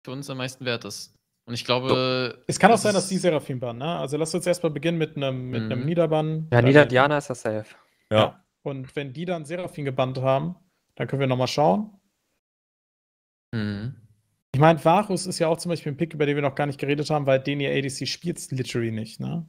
für uns am meisten wert ist. Und ich glaube. Es kann auch sein, dass die Seraphim bannen, ne? Also lass uns erstmal beginnen mit einem Niederbann. Ja, Nida Diana ist das safe. Ja. Und wenn die dann Seraphim gebannt haben, dann können wir nochmal schauen. Ich meine, Varus ist ja auch zum Beispiel ein Pick, über den wir noch gar nicht geredet haben, weil den ihr ADC spielt literally nicht, ne?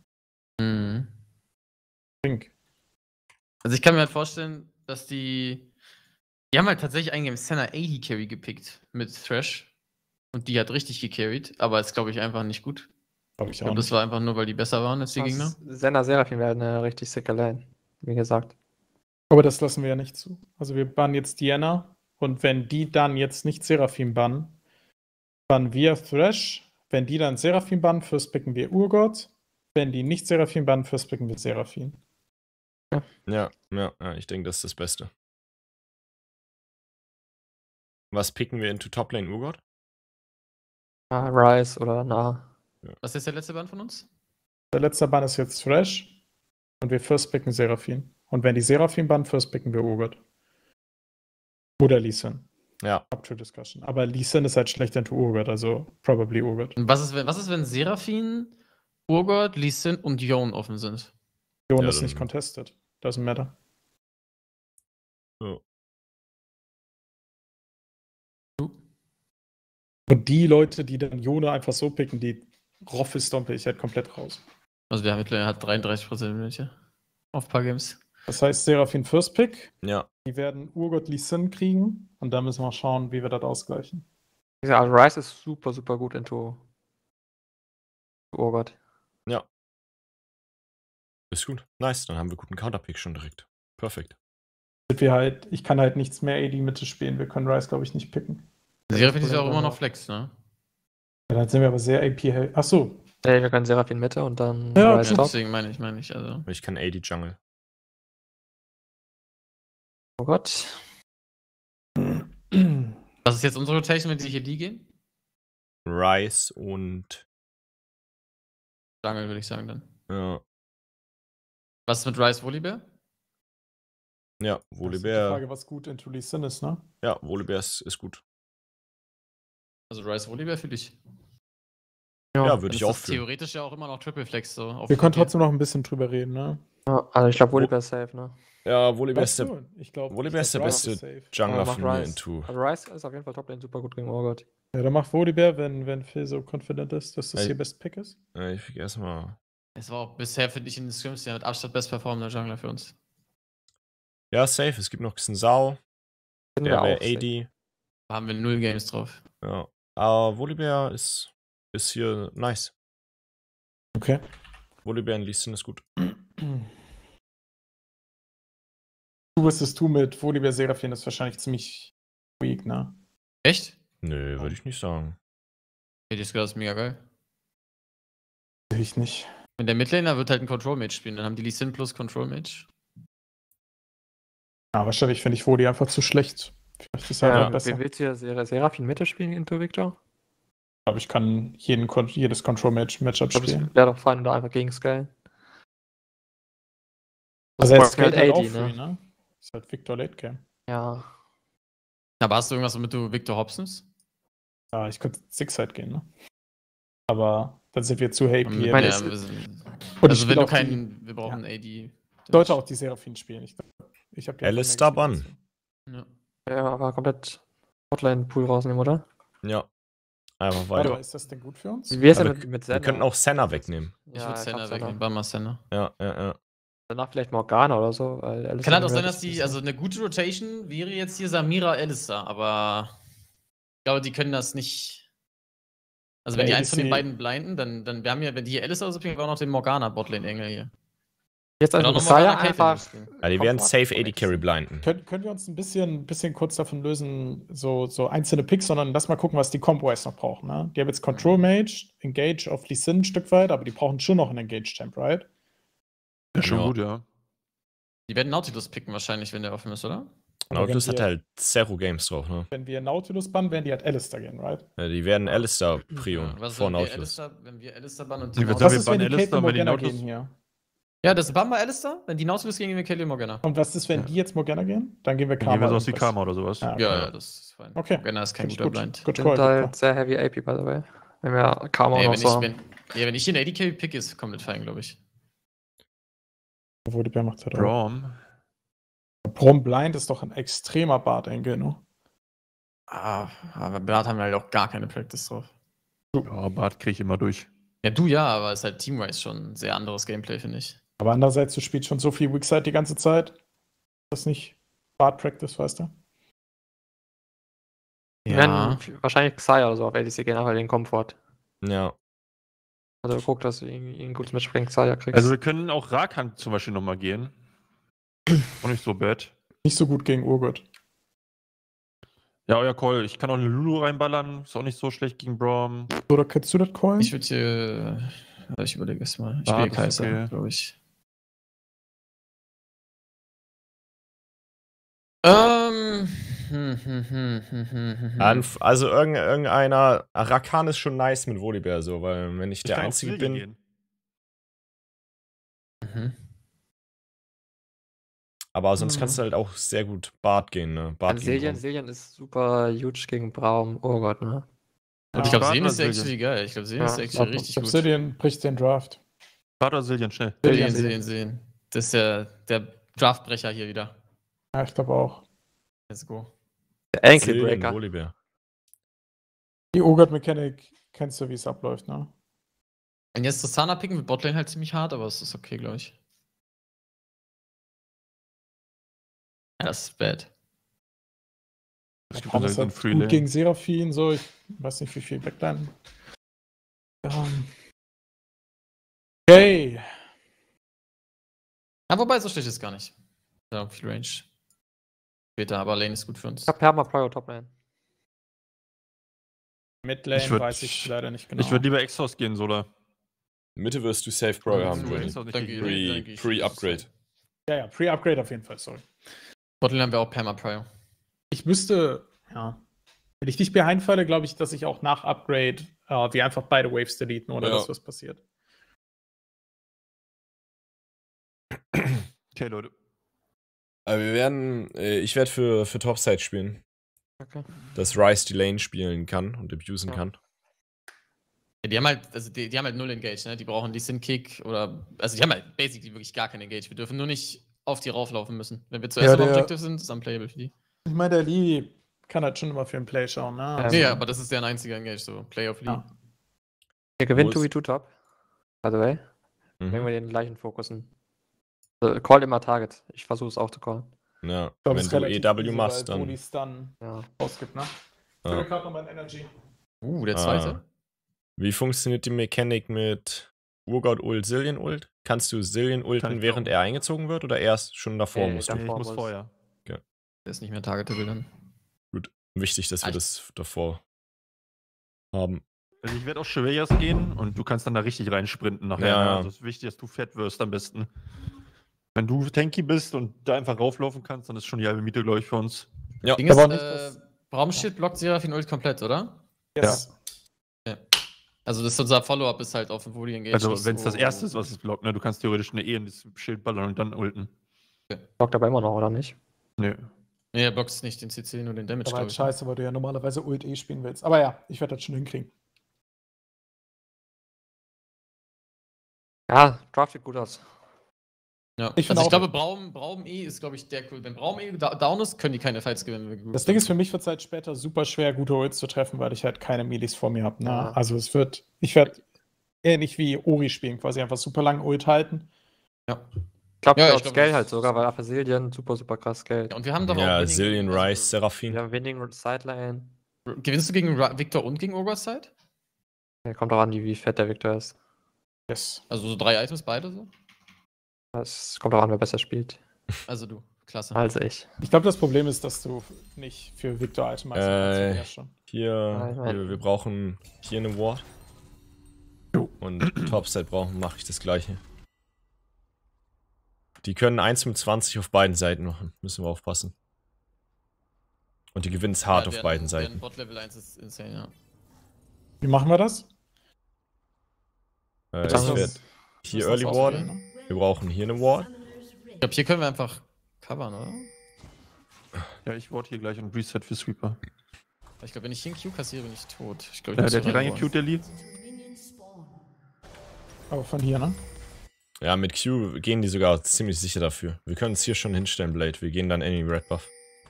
Also ich kann mir halt vorstellen, dass die haben halt tatsächlich einen Game Senna AD Carry gepickt mit Thresh. Und die hat richtig gecarried, aber ist, glaube ich, einfach nicht gut. Ich glaube, das war einfach nur, weil die besser waren als die Gegner. Senna Seraphim wäre eine richtig sicke Lane, wie gesagt. Aber das lassen wir ja nicht zu. Also wir bannen jetzt Diana und wenn die dann jetzt nicht Seraphim bannen wir Thresh. Wenn die dann Seraphim bannen, first picken wir Urgot. Wenn die nicht Seraphim bannen, first picken wir Seraphim. Ja, ich denke, das ist das Beste. Was picken wir into Toplane Urgot? Rise oder Na. Ja. Was ist der letzte Bann von uns? Der letzte Bann ist jetzt Thresh und wir first picken Seraphim. Und wenn die Seraphim bannen, first picken wir Urgot. Oder Lee Sin. Ja. Up to discussion. Aber Lee Sin ist halt schlecht into Urgot, also probably Urgot. Und was ist, wenn Seraphim, Urgot, Lee Sin und Yone offen sind? Yone ist nicht contested. Doesn't matter. Ja. Und die Leute, die dann Yone einfach so picken, die Roffel-stompe ich halt komplett raus. Also der mittlerweile hat 33% Minute auf ein paar Games. Das heißt, Seraphim First Pick. Ja. Die werden Urgot Lee Sin kriegen und dann müssen wir schauen, wie wir das ausgleichen. Ja, also Rise ist super, super gut into Urgot. Ja. Ist gut. Nice, dann haben wir guten Counterpick schon direkt. Perfekt. Ich kann halt nichts mehr AD Mitte spielen. Wir können Rise, glaube ich, nicht picken. Seraphim ist ja auch immer noch Flex, ne? Ja, dann sind wir aber sehr AP. Achso. Nee, wir können Seraphim Mitte und dann ja, Rise top. Deswegen meine ich. Also. Ich kann AD Jungle. Oh Gott. Was ist jetzt unsere Rotation, wenn die hier die gehen? Rise und Jungle, würde ich sagen dann. Ja. Was ist mit Rise Volibear? Ja, Volibear. Das ist die Frage, was gut into Lee Sin ist, ne? Ja, Volibear ist gut. Also Rise Volibear für dich. Ja, würde ich auch fühlen. Theoretisch ja auch immer noch Triple Flex so. Wir können trotzdem noch ein bisschen drüber reden, ne? Ja, also ich glaube, Volibear ist safe, ne? Ja, Volibear ist der beste Jungler von mir into. Also Rise ist auf jeden Fall Toplane super gut gegen Urgot. Ja, dann macht Volibear, wenn Phil so confident ist, dass das hier Best Pick ist. Ich vergesse mal. Es war auch bisher, finde ich, in den Scrims der mit Abstand best performender Jungler für uns. Ja, safe. Es gibt noch Xin-Zhao. Der wäre AD. Da haben wir 0 Games drauf. Ja. Aber Volibear ist hier nice. Okay. Volibear in Lee Sin ist gut. Du wirst es tun mit Volibear Seraphim, ist wahrscheinlich ziemlich weak, ne? Echt? Nö, würde ich nicht sagen. Ja, das ist mega geil. Ich nicht. Wenn der Midlaner wird halt ein Control-Mage spielen, dann haben die Lee Sin plus Control-Mage. Ja, wahrscheinlich finde ich Voli einfach zu schlecht. Vielleicht ist er besser. Wie willst du ja Seraphim Mitte spielen into Victor? Ich glaube, ich kann jedes Control-Matchup spielen. Das wäre doch fein, da einfach gegen Scale. Also er ist halt AD, AD, ne? Ist halt Victor Late Game. Ja. Aber hast du irgendwas, womit du Victor Hobsons? Ja, ich könnte Six-Side gehen, ne? Aber dann sind wir zu AP. Ja, also wenn du keinen, wir brauchen AD. Sollte auch die Seraphim spielen. Ich habe Alistar Bann. Ja, aber komplett Hotline-Pool rausnehmen, oder? Ja. Einfach weiter. Aber ist das denn gut für uns? Wie ist denn mit Senna? Wir könnten auch Senna wegnehmen. Ich würde Senna wegnehmen, Bammer Senna. Ja. Danach vielleicht Morgana oder so. Kann halt auch sein, dass also eine gute Rotation wäre jetzt hier Samira Alistar, aber ich glaube, die können das nicht. Also wenn die eins von den beiden blinden, dann wir haben ja, wenn die hier Alistar so picken, wir auch noch den Morgana Botlane Engel hier. Jetzt also Messiah einfach. Ja, die werden safe AD Carry blinden. Können wir uns ein bisschen kurz davon lösen, so einzelne Picks, sondern lass mal gucken, was die Combo-Wise noch brauchen. Ne? Die haben jetzt Control Mage, Engage auf Lee Sin ein Stück weit, aber die brauchen schon noch einen Engage-Champ, right? Ja, schon gut, ja. Die werden Nautilus picken wahrscheinlich, wenn der offen ist, oder? Nautilus hat halt Zero Games drauf, ne? Wenn wir Nautilus bannen, werden die halt Alistar gehen, right? Ja, die werden Alistar Prio vor Nautilus. Wenn wir Alistar bannen und die Was ist, wenn die Kate und Morgana gehen hier? Ja, das Bamba Alistair, wenn die Nautilus gehen wir Kelly Morgana. Und was ist, wenn die jetzt Morgana gehen? Dann gehen wir Dann gehen wir sowas wie irgendwas. Karma oder sowas. Ja, Ja, das ist fein. Okay. Morgana ist kein Gut, guter Blind. Gut Sind call, halt gut sehr heavy AP, by the way. Wenn wir Karma Nee, noch so haben. wenn ich den AD-Carry pick, ist komplett fein, glaube ich. call. Wo die Bär macht halt auch. Braum. Brom Blind ist doch ein extremer Bart-Engel, ne? Aber Bart haben wir halt auch gar keine Practice drauf. Ja, Bart kriege ich immer durch. Ja, du ja, aber es ist halt Teamwise schon ein sehr anderes Gameplay, finde ich. Aber andererseits, du spielst schon so viel Weakside die ganze Zeit. Das nicht Bart-Practice, weißt du? Wir werden wahrscheinlich Xayah oder so auf ADC gehen, aber den Komfort. Ja. Also guck, dass du irgendwie ein gutes Match gegen Xayah kriegst. Also wir können auch Rakan zum Beispiel nochmal gehen. Auch nicht so bad. Nicht so gut gegen Urgot. Ja, euer Call. Ich kann auch eine Lulu reinballern. Ist auch nicht so schlecht gegen Braum. Oder kannst du das callen? Ich würde hier. Ich überlege es mal. Ich Ah, spiele das ist Kaiser, okay. glaube ich. Also irgendeiner. Rakan ist schon nice mit Volibear so, weil wenn ich der kann auch Einzige Silja bin. gehen. Aber sonst kannst du halt auch sehr gut Bart gehen, ne? Bart gegen Braum. Siljan ist super huge gegen Braum. Oh Gott, ne? Und ich Ja, glaube, Bart Sehen oder ist Silja? actually geil. Ich glaube, Sehen ist Ja, actually richtig gut. Obsidian bricht den Draft. Bart oder Siljan, schnell. Sehen. Das ist der Draftbrecher hier wieder. Ja, ich glaube auch. Let's go. Der Ankle Silja und Breaker. Volibear. Die Urgot-Mechanik kennst du, wie es abläuft, ne? Und jetzt Tristana picken mit Botlane halt ziemlich hart, aber es ist okay, glaube ich. Ja, das ist bad. Es gibt Braum dann ist so ein halt Freelane. gut gegen Seraphine, so. Ich weiß nicht, wie viel Backline. Okay. Ja, wobei, so schlecht ist es gar nicht. Ja, viel Range. Später, aber Lane ist gut für uns. Ich hab Perma Prio Toplane. Midlane Ich würd- weiß ich leider nicht genau. Ich würde lieber Exhaust gehen, Sola. Mitte wirst du Safe Pro Ja, haben, so Johnny. Exhaust nicht Danke, gegen- danke. Pre-Upgrade. Ja, Pre-Upgrade auf jeden Fall, sorry. Botlane haben wir auch Perma Prio. Ich müsste, ja. Wenn ich nicht behind falle, glaube ich, dass ich auch nach Upgrade wir einfach beide Waves deleten, oder Ja. dass was passiert. Okay, Leute. Aber ich werde für Topside spielen. Okay. Dass Ryze die Lane spielen kann und abusen Ja. kann. Ja, die haben halt, also die haben halt null Engage, ne? Die brauchen die Sin-Kick oder. Also die haben halt basically wirklich gar kein Engage. Wir dürfen nur nicht auf die rauflaufen müssen. Wenn wir zuerst Ja, am der- Objective sind, ist es unplayable für die. Ich meine, der Lee kann halt schon immer für den Play schauen, ne? Ja, Nee, aber das ist deren einziger Engage, so Play of Lee. Ja. Wir gewinnen Wo ist- 2v2 Top. By the way. Wenn Mhm. wir den gleichen fokussen. Call immer Target. Ich versuche es auch zu callen. Ja. Ich glaub, Wenn es ist du relativ EW easy, machst, weil dann. Bodis dann Ja. ausgibt, ne? Ich Ja. will gerade noch mein Energy. Der zweite. Wie funktioniert die Mechanik mit Urgot Ult, Zillion Ult? Kannst du Zillion Kann ulten, ich während auch. er eingezogen wird oder erst schon davor Nee, musst davor. du? Ich muss muss- vorher. Der ist nicht mehr targetable dann. Wichtig, dass wir Also- das davor haben. Also ich werde auf Chevaliers gehen und du kannst dann da richtig reinsprinten nachher. Ja. Ne? Also es ist wichtig, dass du fett wirst am besten. Wenn du tanky bist und da einfach rauflaufen kannst, dann ist schon die halbe Miete, glaube ich, für uns. Ja. Ding ist, Aber nicht, dass- Braumschild blockt Seraphine Ult komplett, oder? Yes. Also das ist unser Follow-up ist halt auf Volley Engage. Also nicht wenn es das so- erste ist, was es blockt, ne? Du kannst theoretisch eine in das Schild ballern und dann ulten. Blockt aber immer noch, oder nicht? Nö. Nee, er blockt nicht den CC, nur den Damage, Aber glaube halt ich. scheiße, weil du ja normalerweise Ult spielen willst. Aber ja, ich werde das schon hinkriegen. Ja, Draft sieht gut aus. Ja. Ich Also find ich auch- glaube, Braum ist, glaube ich, der cool. Wenn Braum down ist, können die keine Fights gewinnen. wenn wir gut Das Ding ist, für mich wird es halt später super schwer, gute Ults zu treffen, weil ich halt keine Melis vor mir habe. Ne? Ja. Also ich werde ähnlich wie Ori spielen, quasi einfach super lang Ult halten. Ja. Ich glaube, Ja, ja, ich auf glaub, Scale das- halt sogar, weil Aphasilien super krass Scale. Ja, und wir haben doch Ja, auch. Zillion, also, Ryze, Seraphine. Wir haben Winning Sideline. Gewinnst du gegen Victor und gegen Ogre's Side? Ja, kommt auch an, wie fett der Victor ist. Yes. Also so 3 Items beide so? Es kommt auch an, wer besser spielt. Also du, klasse. Als ich. Ich glaube, das Problem ist, dass du nicht für Victor itemizen kannst. Ja, schon. Wir brauchen hier eine Ward. Und Topside mache ich das gleiche. Die können 1 mit 20 auf beiden Seiten machen. Müssen wir aufpassen. Und die gewinnen es hart auf beiden Seiten. Bot Level 1 ist insane, ja. Wie machen wir das? Ich Das werde ist- hier das Early ist warden. Wir brauchen hier eine Ward. Ich glaube, hier können wir einfach covern, oder? Ja, ich warte hier gleich und Reset für Sweeper. Ich glaube, wenn ich hier einen Q kassiere, bin ich tot. Ich glaub, ich Ja, muss der hat hier rein reingecued, der Lee. Aber von hier, ne? Ja, mit Q gehen die sogar ziemlich sicher dafür. Wir können uns hier schon hinstellen, Blade. Wir gehen dann Any Red Buff.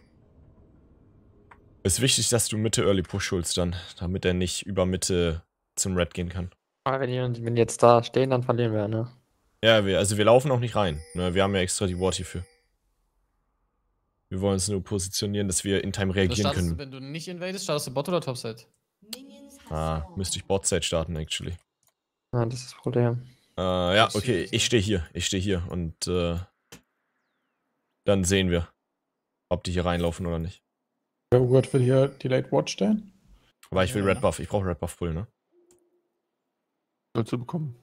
Ist wichtig, dass du Mitte Early Push holst dann, damit er nicht über Mitte zum Red gehen kann. Aber wenn die jetzt da stehen, dann verlieren wir, ne? Ja, wir laufen auch nicht rein. Ne, wir haben ja extra die Ward hierfür. Wir wollen uns nur positionieren, dass wir in Time reagieren startest können. du, wenn du nicht invadest, startest du Bot oder Topside? Müsste ich Botside starten, actually. Ja, das ist das Problem. Ja, Das okay, ist ich stehe hier und dann sehen wir, ob die hier reinlaufen oder nicht. Der Urgot will hier die Late Watch stellen. Aber ich will Ja. Red Buff, ich brauche Red Buff Pull, ne? Sollst du bekommen.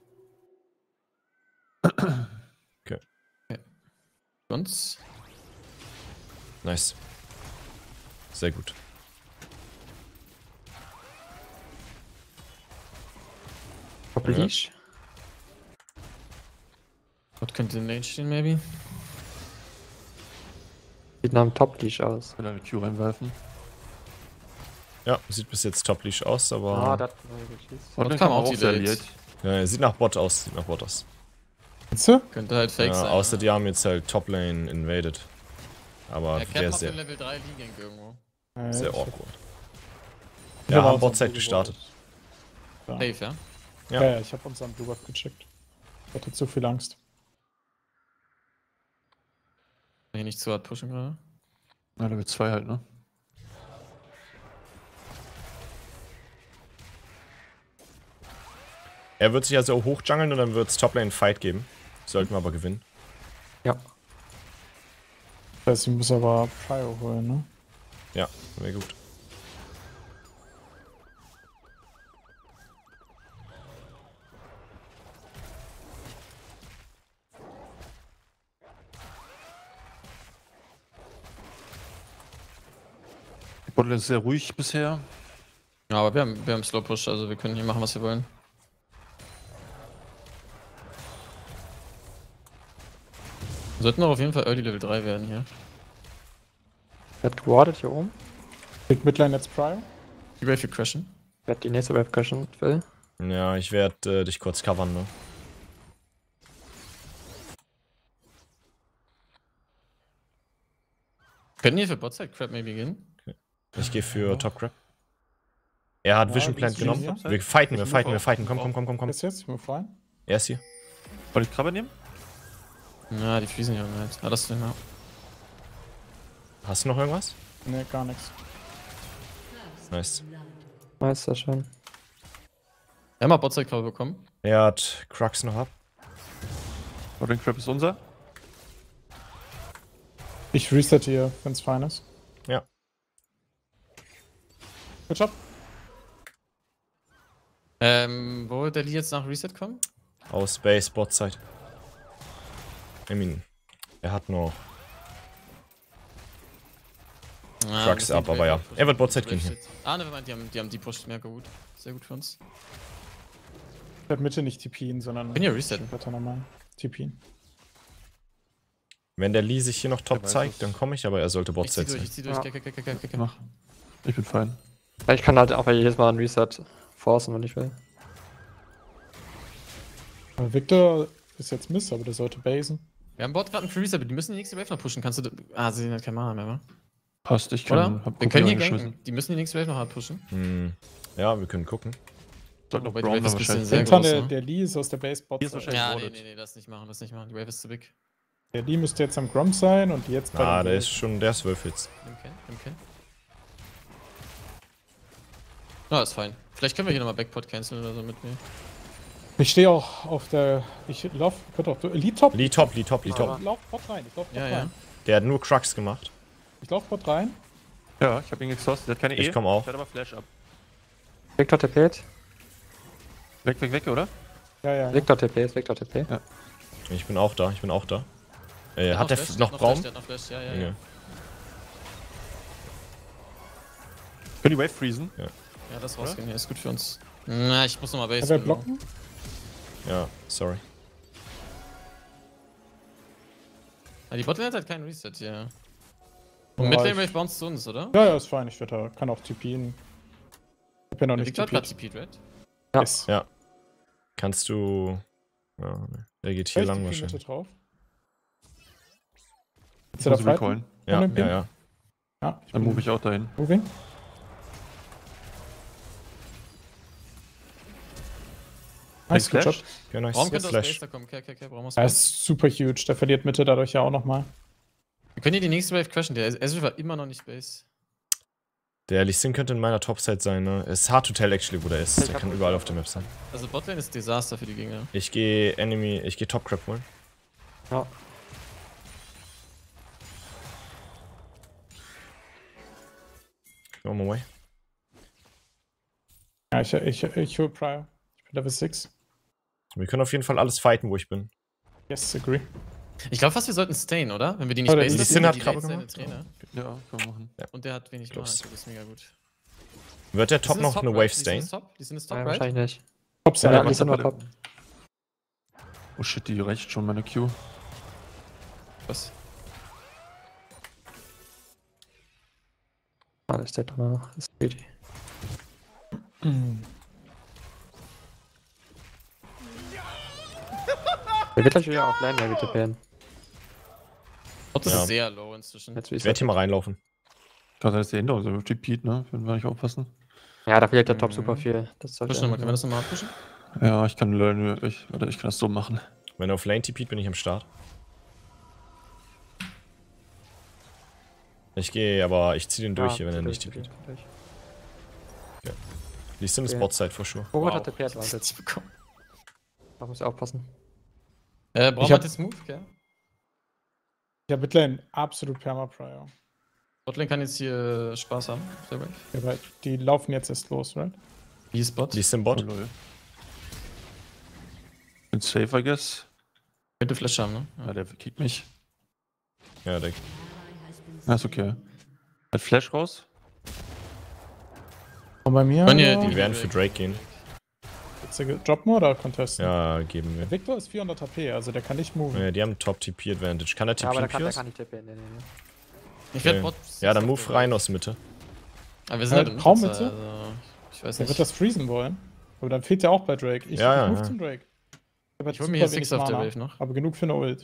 Sonst? Nice. Sehr gut. Leash. Bot könnte in Lane stehen, maybe. Sieht nach einem Top-Leash aus. Will eine Q reinwerfen. Ja, sieht bis jetzt Top Leash aus, aber das Und dann kam kam auch auch die sehr Late. late. sieht nach Bot aus, Weißt du? Könnte halt fake Ja, sein. außer ne? die haben jetzt halt Top Lane invaded. Aber Er der kennt ist auf den sehr, Level 3 League irgendwo. sehr ich- awkward. ich Ja, hab haben unseren Botside Blue gestartet. Buff. Safe, ja? Ja. Ja, ich habe unseren Blue Buff gecheckt. Ich hatte zu viel Angst. Hier nicht zu hart pushen gerade. Ja, Level 2 halt, ne? Er wird sich also hoch jungeln und dann wird es Top Lane Fight geben. Sollten wir aber gewinnen. Ja. Das heißt, ich muss aber Prio holen, ne? Ja, wäre gut. Die Botlane ist sehr ruhig bisher. Ja, aber wir haben Slow Push, also wir können hier machen, was wir wollen. Wir sollten auch auf jeden Fall Early Level 3 werden hier. Wird gewardet hier oben. Big Midline jetzt Prio. Die Wave hier crashen. Wird die nächste Wave crashen will. Ja, ich werde dich kurz covern, ne? Können hier für Botside Crab maybe gehen? Ich gehe für Top Crab. Er hat Ja, Vision wie Plant ist genommen. Vision? Wir fighten. Ich Komm. Jetzt, ich move rein. Er ist hier. Soll ich Krabbe nehmen? Ja, die freezen ja halt. Ah, das ist ja. Hast du noch irgendwas? Ne, gar nichts. Nice. Meister schon. Wir haben auch Botside Cover bekommen. Er hat Crux noch ab. Botlane Crab ist unser. Ich reset hier, wenn's fein ist. Ja. Good job. Wo wird der Lee jetzt nach Reset kommen? Aus Base, Botside. I mean, er hat noch Crux ab, aber ja. Er wird Botside gehen hier. Ah, ne, die haben die pusht mehr gut. Sehr gut für uns. Ich werde Mitte nicht TPen, sondern. Können ja resetten. Weiter normal. TPen. Wenn der Lee sich hier noch top Der weiß zeigt, es. dann komme ich, aber er sollte Ich zieh Botside durch, sein. ich zieh durch. Ja. Geh. Mach. Ich bin fein. Ja, ich kann halt auch jedes Mal ein Reset forcen, wenn ich will. Aber Victor ist jetzt Miss, aber der sollte basen. Wir haben Bot gerade einen Reset, aber die müssen die nächste Wave noch pushen. Kannst du. Ah, sie hat kein Mana mehr, wa? Passt, ich Oder? kann. Hab Wir können hier reingeschmissen. ganken. Die müssen die nächste Wave noch hart pushen. Hm. Ja, wir können gucken. Sollte noch Wobei die Brown Wave ist ein bisschen wahrscheinlich. sehr Hinter groß, der, ne? der Lee ist aus der Base Bot. Hier ist wahrscheinlich- Ja, Warded. nee, das nicht machen, Die Wave ist zu big. Der Lee müsste jetzt am Gromp sein und jetzt bei Ah, dem der ist schon, der ist Wolf jetzt. Nimm Ken. Ah, ist fein. Vielleicht können wir hier nochmal Backpot canceln oder so mit mir. Ich stehe auch auf der. Ich lauf. Könnte auch. Lee top. Lee top. Ich lauf Bot rein. Ich lauf Bot Ja, ja. rein. Der hat nur Crux gemacht. Ich lauf Bot rein. Ja, ich hab ihn exhausted. Der hat keine E. Ich komm auch. Der hat aber Flash ab. Victor TP. Weg, oder? Ja. Victor TP ist Victor TP. Ich bin auch da. Der Hat der Flash, noch Braum? Der hat noch Flash, ja. Ja. Können die Wave freezen? Ja, das rausgehen hier ist gut für uns. Na, ich muss nochmal Base. Kann wer blocken? Ja, sorry. Ah, die Botlane hat halt keinen Reset hier. Und Midlane Wave bounce zu uns, oder? Ja, ist fein. Ich werde kann auch TPen. Ich bin noch Der nicht Victor hat TP'd. gerade TP'd, right? Ja. Yes. Ja. Kannst du. Ja, ne. Der geht hier Vielleicht lang TP Mitte wahrscheinlich. drauf. Ich Ist er da muss fighten? recallen. Ja, den Pin? ja, ja. Ja, ich Dann bin move ich auch dahin. moving. Nice, good job. Flash? Ja, nice. Warum könnte Jetzt aus Base Flash. da kommen? Okay, brauchen wir Er es. ist super huge. Der verliert Mitte dadurch ja auch nochmal. Wir können hier die nächste Wave crashen. Der Ezreal war immer noch nicht Base. Der Lee Sin könnte in meiner Topside sein, ne? Es ist hard to tell actually, wo der ist. Ich Der hab kann auch- überall auf der Map sein. Also Botlane ist Desaster für die Gegner. Ich gehe Top Crab holen. Ja. Go my way. Ja, ich hole Prior. Ich bin Level 6. Wir können auf jeden Fall alles fighten, wo ich bin. Yes, agree. Ich glaube fast, wir sollten stayen, oder? Wenn wir die nicht Oder basen, Lee lassen, Sin weil hat die Krabbe Lanes seine gemacht. Trainer. Ja, können wir machen. Und der hat wenig Mana. Los. Das ist mega gut. Wird der Top Die sind noch top, eine right? Wave Die sind stayen? ist top, die sind ist top, Nein, right? wahrscheinlich nicht. Topside. Ja, aber die sind aber- noch top. Oh shit, die reicht schon meine Q. Was? Alles der noch. Ist greedy. Der wird natürlich auch Lane mehr TPen. Bot ist Ja. sehr low inzwischen. Jetzt Ich werde hier mal reinlaufen. Gerade ist der hinter uns, der repeat, ne? Wenn wir nicht aufpassen. Ja, da verliert der Top super viel. Das sollte Push nochmal, können wir das nochmal pushen? Ja, ich kann lernen, ich kann das so machen. Wenn er auf Lane TP't, bin ich am Start. Ich gehe, aber ich ziehe den durch, hier, wenn er nicht TP't. Lee Sin ist Okay. Botside for sure. Robert Wow. hat TP Advantage. Jetzt bekommen. Da muss er aufpassen. Brauchen Ich wir hab- jetzt Move, gell? Ich habe Midlane absolut Perma-Prior. Botlane kann jetzt hier Spaß haben. Sehr wave. Ja, weil die laufen jetzt erst los, right? Wie ist Bot? Lee Sin Oh, Bot. lol. Bin safe, I guess. Könnte Flash haben, ne? Ja, der kickt mich. Ja, der. Ja, ist okay. Hat Flash raus? Und bei mir. Können ja Wir die- werden für Drake gehen. Drop more oder Contesten? Ja, geben wir. Victor ist 400 HP, also der kann nicht moven. Die haben Top TP Advantage. Kann er Ja, aber TP der Pierce? kann nicht TPen. Nee. Ich werde Okay. Bot. Ja, dann move rein aus Mitte. Aber wir sind halt im Raummitte? Mitte, also ich weiß Der nicht. wird das freezen wollen. Aber dann fehlt ja auch bei Drake. Ich Ja, move ja. zum Drake. Der hat Ich hol mir super hier Six wenig auf der Mana, Wave noch. Aber genug für eine Ult.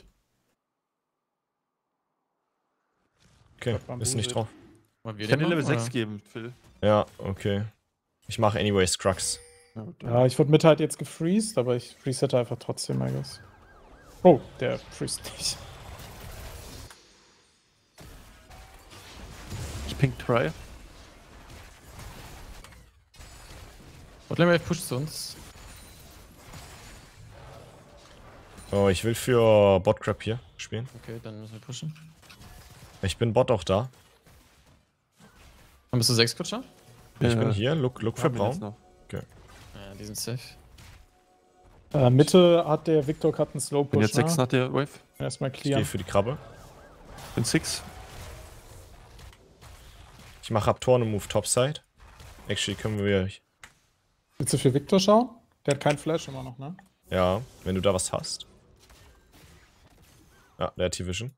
Okay, Beim ist nicht Bullshit. drauf. Wollen wir Ich kann dir den Level machen, 6 oder? geben, Phil. Ja, okay. Ich mache anyways Crux. Ja, gut, Ja, ich wurde Mitte halt jetzt gefreezed, aber ich resette einfach trotzdem, I guess. Oh, der freest nicht. Ich pink Try. Botlane Wave pusht zu uns. Oh, ich will für Bot Crab hier spielen. Okay, dann müssen wir pushen. Ich bin Bot auch da. Dann bist du 6 Kutscher? Ich bin hier. Look für Haben wir jetzt Braun. noch. Ja, die sind safe. Mitte hat der Victor gerade einen Slow Bin Push. jetzt 6 nach der Wave. Erstmal Ich clear. gehe für die Krabbe. Bin 6. Ich mache ab Tor und Move Topside. Actually können wir. Willst du für Victor schauen? Der hat keinen Flash immer noch, ne? Ja, wenn du da was hast. Ja, der hat T-Vision.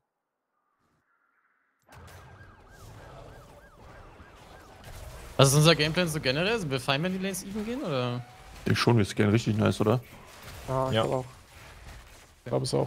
Was ist unser Gameplan so generell? Sind wir fein, wenn die Lanes even gehen, oder? Ich schon, wir scannen richtig nice, oder? Ja, ich Ja. glaube auch. Ich glaube es auch.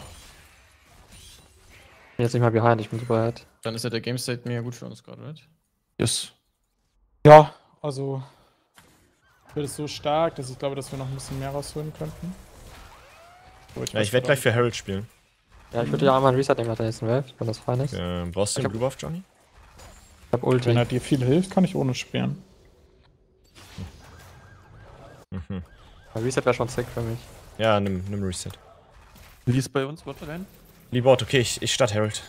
Ich bin jetzt nicht mal behind, ich bin super ahead. Dann ist ja der Game State mega gut für uns gerade, right? Yes. Ja, also. Wird es so stark, dass ich glaube, dass wir noch ein bisschen mehr rausholen könnten. Oh, Ja, ich werde gleich für Herald spielen. Ja, ich würde ja einmal ein Reset nehmen nach der nächsten Wave, wenn das fein ist. Brauchst du Ich den hab- Blue Buff, Johnny? Ich hab Ulti. Wenn er dir viel hilft, kann ich ohne spielen. Mhm. Ein Reset wäre schon sick für mich. Ja, nimm Reset. Wie ist bei uns, Botline? Lieber okay, ich starte Herald.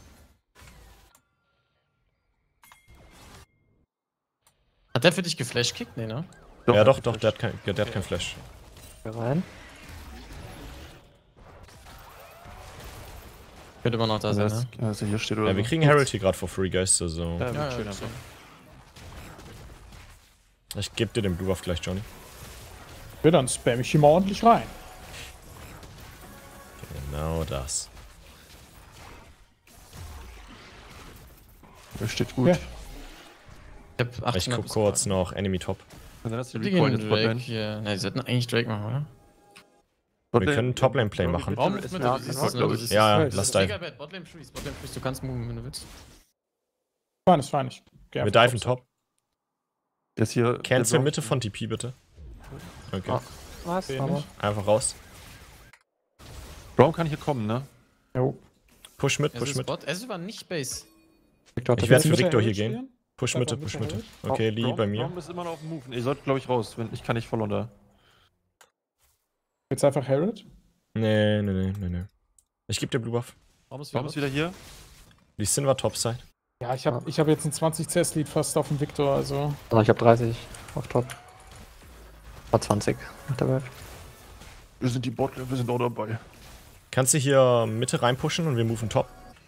Hat der für dich geflashkickt? Nee, ne? Ja, doch, der hat kein Flash. Hier rein. Könnte immer noch da sein, ne? Also hier steht oder Ja, wir so. kriegen Herald hier gerade for free, Guys, also. Ja, Ja, schön ja, einfach. Ich geb dir den Blue Buff gleich, Johnny. Ja, dann spam ich hier mal ordentlich rein. Genau das. Das steht gut. Ja. Ich hab 800 Ich guck bis kurz noch Enemy Top. Und dann hast du Die Recoil gehen jetzt Drake Botlane. hier. Na, die sollten eigentlich Drake machen, oder? Wir können Toplane-Play machen. Warum mit Ja, du siehst kann es, auch, ne? glaub Du ich. siehst Ja, ja, es. lass Mega dive. bad, Botlane Freeze, du kannst moven, wenn du willst. Fein, ist fein. Ich geh Wir einfach diven Top. Top. Der ist hier. Cancel der Mitte Bronze. von TP bitte. Okay. Ah. Was? Seh Aber nicht. Einfach raus. Brown kann hier kommen, ne? Jo. Push mit, Es push ist mit. Bot, es war nicht Base. Victor hat Ich das werd jetzt- für Mitte Victor hier Herald gehen. spielen? Push Einfach Mitte, push Mitte Mitte. Herald? Okay, Lee bei mir. Brown ist immer noch auf dem Move. Ihr sollt, glaube ich, raus. Ich kann nicht voll unter. Jetzt einfach Herald? Nee. Ich geb dir Blue Buff. Warum ist Brown ist wieder hier. Die Sin war Topside. Ja, ich hab jetzt ein 20 CS-Lead fast auf dem Victor, also. Ah, ich hab 30 auf Top. War 20 nach der Welt. Wir sind die Botlane, wir sind auch dabei. Kannst du hier Mitte reinpushen und wir moven Top?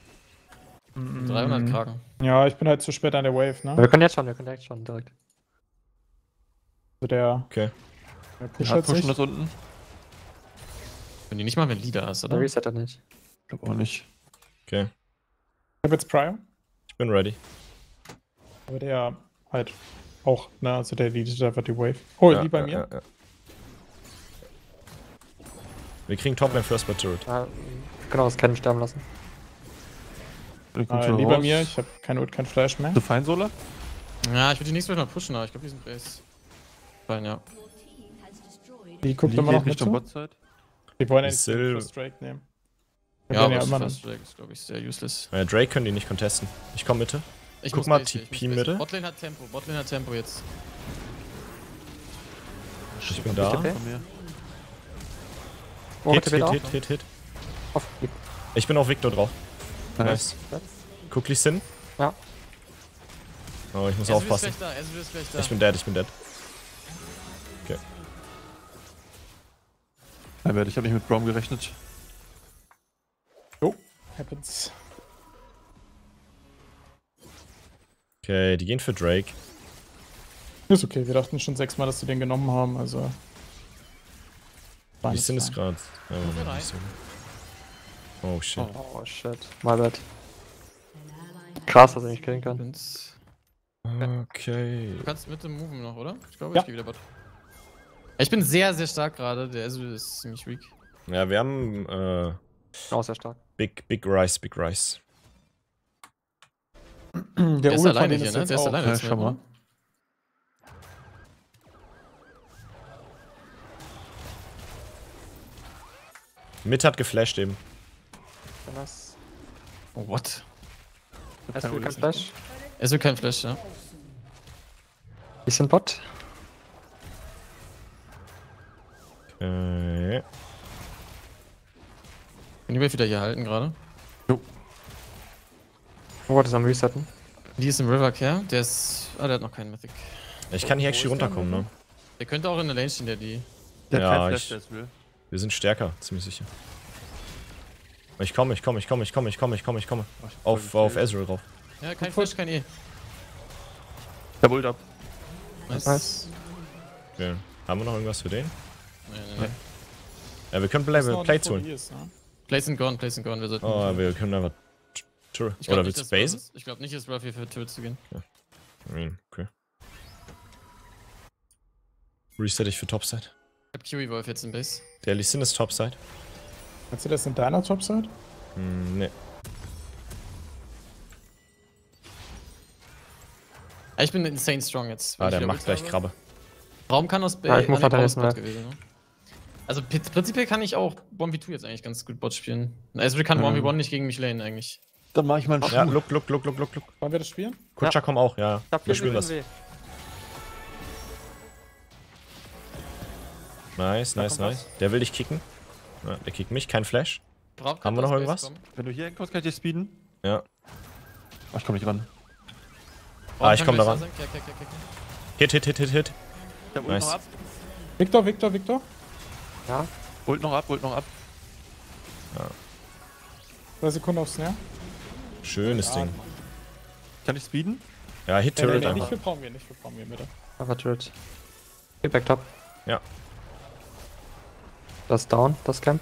300 Kragen. Ja, ich bin halt zu spät an der Wave, ne? Wir können jetzt schon direkt. Also der Okay. pusht Ja, halt pushen sich. das unten. Wenn die nicht mal, wenn Leader ist, Der oder? resettet nicht. Ich glaube auch nicht. Okay. Ich hab jetzt Prior, Ich bin ready. aber der halt auch, ne, also der leadet einfach die Wave. Oh, Ja, die bei ja, mir. ja. Wir kriegen Toplane First bei Turret. Ja, genau, das Kennen sterben lassen. Dann kommt Ah, schon die bei raus. mir, ich hab kein Ult, kein Flash mehr. Du Feinsolar? Ja, ich würde die nächste Mal pushen, aber ich glaube, die sind Base. Fein, ja. Die guckt Die immer noch geht mit Richtung zu. Botside. Die wollen ja Die nicht Sil- den First Drake nehmen. Wir Ja, werden aber immer First noch. Drake ist, glaube ich, sehr useless. Drake können die nicht contesten. Ich komm Mitte. Ich Guck muss mal, Base hier, ich TP muss Base. Mitte. Botlane hat Tempo jetzt. Ich bin da. Von mir. Oh, Hit, TP da auch? Hit. Auf. Ich bin auf Victor drauf. Nice. Nice. Guck Lee Sin. Ja. Oh, ich muss Ezreal ist aufpassen. gleich da, Ezreal ist gleich da. Ich bin dead. Albert, ich habe nicht mit Brown gerechnet. Oh, happens. Okay, die gehen für Drake. Ist okay, wir dachten schon 6-mal, dass sie den genommen haben, also. Die Sin ist gerade. rein. Oh shit. Oh shit. My bad. Krass, dass er nicht killen kann. Okay. Du kannst mit dem Moven noch, oder? Ich glaube, Ja. ich gehe wieder Bot. Ich bin sehr, sehr stark gerade. Der Ezreal ist ziemlich weak. Ja, wir haben Auch sehr stark. Big Rice. Der Der ist Ult alleine von denen hier, ist ne? jetzt Der ist auch. alleine Ja, jetzt, schau mal. ne? Mit hat geflasht eben. Nice. Oh, what? Es will kein Flash. Ezreal kein Flash, ja. Bisschen Bot. Okay. Bin die wieder hier halten gerade. Oh, das ist am Resetten. Die ist im River Care. Der ist. Ah, der hat noch keinen Mythic. Ich kann hier actually runterkommen, ne? Der könnte auch in der Lane stehen, der die. Der Ja, hat keinen Flash, ich- der ist real. Wir sind stärker, ziemlich sicher. Ich komme. Auf Ezreal rauf. Ja, kein Flash, kein E. Der Ult ab. Nice. Okay. Haben wir noch irgendwas für den? Nee. Ja, wir können Das ist noch Plates eine holen. 4D ist, ne? Place and gone. Wir sollten. Oh, wir können einfach Turret. Ich glaub Oder nicht, willst dass du Ruff Base? ist- Ich glaube nicht, dass Ruff hier für Turret zu gehen. Okay. Reset ich für Topside. Ich hab Kiwi Wolf jetzt in Base. Der Lee Sin ist Topside. Meinst du das in deiner Topside? Ne. Ich bin insane strong jetzt. Ah, Wenn der ich wieder macht Ult gleich habe. Krabbe. Raum kann aus Ja, ich muss nee, weiter Raum ist helfen, Bot gewesen, ne? Also prinzipiell kann ich auch 1v2 jetzt eigentlich ganz gut Bot spielen. Ezreal kann 1v1 nicht gegen mich lanen eigentlich. Dann mach ich mal einen Ja, Schuh. look. Wollen wir das spielen? Kutscher komm auch, ja. Ich hab Wir 4 spielen das. Millionen W. Nice. Der will dich kicken. Ja, der kickt mich, kein Flash. Braucht Haben wir noch aus Base irgendwas? kommen. Wenn du hier hinkommst, kann ich dich speeden. Ja. Ach, ich komm nicht ran. Ah, ich Kann komm da gleich ran. sein. Ja. Hit. Der Ult Nice. noch ab. Victor. Ja. Ult noch ab. 2 Sekunden auf Snare. Schönes Ding. Kann ich speeden? Ja, Hit Nee, Turret nicht einfach. für Braumir, bitte. Einfach Turret. Geh back top. Ja. Das ist down, das Camp.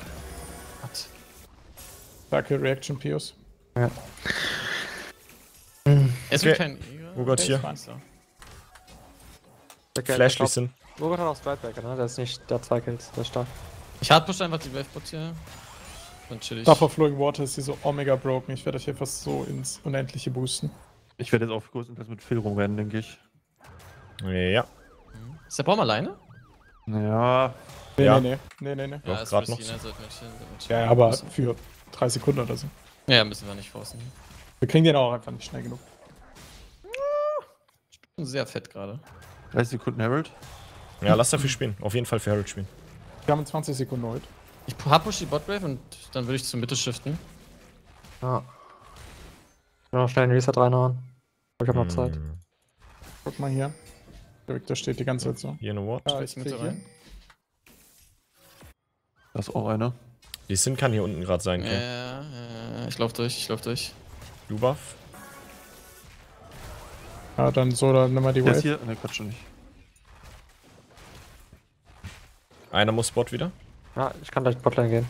Starke Reaction, Pius. Ja. Es Okay. wird kein Eagle. Oh Gott, hier. So. Flashlich sind. Urgot hat auch Strikebacker, ne? Der ist nicht der 2 Kills, der ist stark. Ich hardpush einfach die Wavebot hier. Dann chill ich. Dafür Flowing Water ist hier so Omega broken. Ich werde euch hier fast so ins Unendliche boosten. Ich werde jetzt auch größtenteils mit Phil rumrennen, denke ich. Ja. Ist der Baum alleine? Naja, Nee, Ja. nee. Doch, ist grad noch risky, so. ne? Sollten wir chillen, sollten wir chillen. Ja, aber für 3 Sekunden oder so. Ja, müssen wir nicht forcen. Wir kriegen den auch einfach nicht schnell genug. Sehr fett gerade. 30 Sekunden Herald. Ja, lass dafür spielen. Auf jeden Fall für Herald spielen. Wir haben 20 Sekunden heute. Ich hardpush die Botwave und dann würde ich zur Mitte shiften. Ja. Ich will noch schnell einen Reset reinhauen. Ich hab noch Zeit. Guck mal hier. Der Victor steht die ganze Zeit so. Hier eine Ward. Ah, Ich ich Mitte krieg hier. rein. Da ist auch einer. Die Sin kann hier unten gerade sein. Okay. Ich lauf durch. Du Buff. Ja, dann so, dann nimm mal die Der ist Wave. hier. Ne, Quatsch nicht. Einer muss Bot wieder. Ja, ich kann gleich Botlane gehen.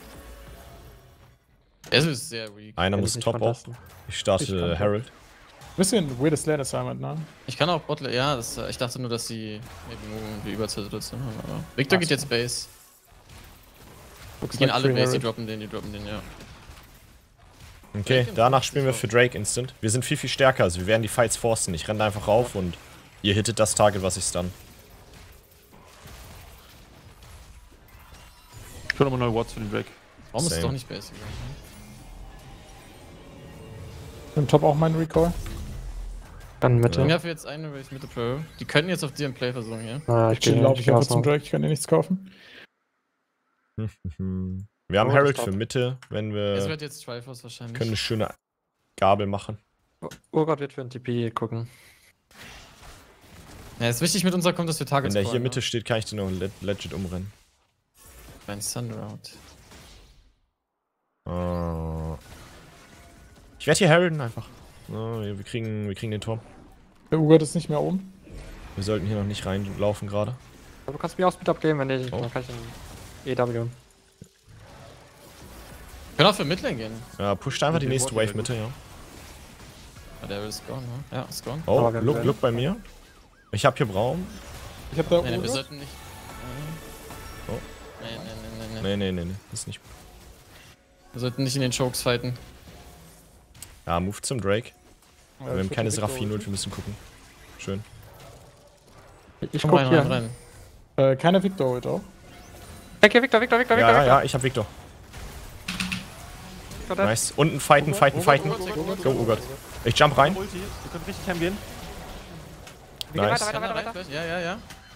Es ist sehr weak. Einer Hätte muss ich nicht Top auch. fantasten. Ich Ich starte kann Herald. Bisschen weirdes Lane Assignment, ne? Ich kann auch Botlane, ja, ich dachte nur, dass sie maybe moven die Überzahl-Situation haben, aber. Victor Ach geht so. jetzt Base. Looks Die gehen like alle free Base, die Herald. droppen den, ja. Okay, Drake danach im spielen wir für Drake Instant. Wir sind viel, viel stärker. Also wir werden die Fights forcen. Ich renne einfach rauf und ihr hittet das Target, was ich stun. Ich will nochmal neue Wards für den Drake. Warum ist es Same. doch nicht Base gegangen? Im Top auch mein Recall. Dann Ich Mitte. bin ja für jetzt eine Wave Mitte Pro. Die können jetzt auf dir im Play versuchen, ja? Ja, ich Chill, gehe laufe ich einfach zum Drake. Drake. Ich kann dir nichts kaufen. Wir haben Oh, Herald das für Mitte, wenn Es wir wird jetzt Triforce wahrscheinlich. können eine schöne Gabel machen. Urgot wird für ein TP gucken. Ja, ist wichtig mit unserer kommt, dass wir Targets Wenn der hier callen, Mitte steht, kann ich den noch legit umrennen. Ne? Ein Sunround. Ich werde hier heralden einfach. Wir kriegen den Turm. Der Urgot ist nicht mehr oben. Wir sollten hier noch nicht reinlaufen gerade. Aber du kannst mir auch Speed abgeben, wenn ich. Oh. Dann kann ich den EW. Wir können auch für Midlane gehen. Ja, pusht einfach die Den nächste Ward Wave Mitte, ja. Ah, der ist gone, ne? Ja, ist gone. Oh, Aber wir haben look bei mir. Ich hab hier Braum. Ich hab da Nee, wir Urgot. sollten nicht. Oh. Nee. Nee, das ist nicht. Wir sollten nicht in den Chokes fighten. Ja, move zum Drake. Ja, Wir haben ich keine würd Seraphine Victor und wir müssen gucken. Schön. Ich Komm guck rein, hier. rein, rein. Keine Victor heute auch. Okay, Victor. Ja, ich hab Victor. Victor dead. Nice. Unten fighten. Go, oh Gott. Ich jump rein. Ulti, ihr könnt richtig heimgehen. Wir gehen Nice. weiter. Ja.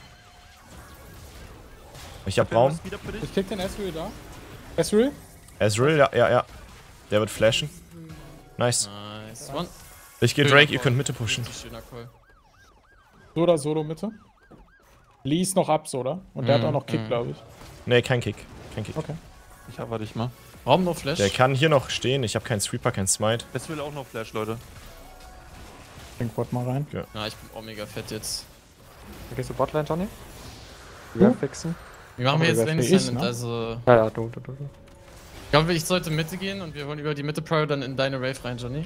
Ich hab Braum. Speed up für dich. Ich krieg den Ezreal da. Ezreal? Ezreal, ja. Der wird flashen. Nice. Nice. One. Ich geh Schöner Drake, ihr Call. könnt Mitte pushen. Richtig schöner Call. Soda, Solo, Mitte. Lee ist noch ab, Soda. Und der hat auch noch Kick, glaube ich. Nee, kein Kick. Okay. Ich hab dich mal. Warum nur Flash? Der kann hier noch stehen. Ich habe keinen Sweeper, keinen Smite. Es will auch noch Flash, Leute. Bring Bot mal rein. Ja, ich bin auch mega fett jetzt. Dann gehst du Botlane, Johnny? Ja, fixen. Wir machen Aber jetzt über Lane ich, Silent, ne? also. Ja, du. Ich glaube, ich sollte Mitte gehen und wir wollen über die Mitte Pro dann in deine Wave rein, Johnny.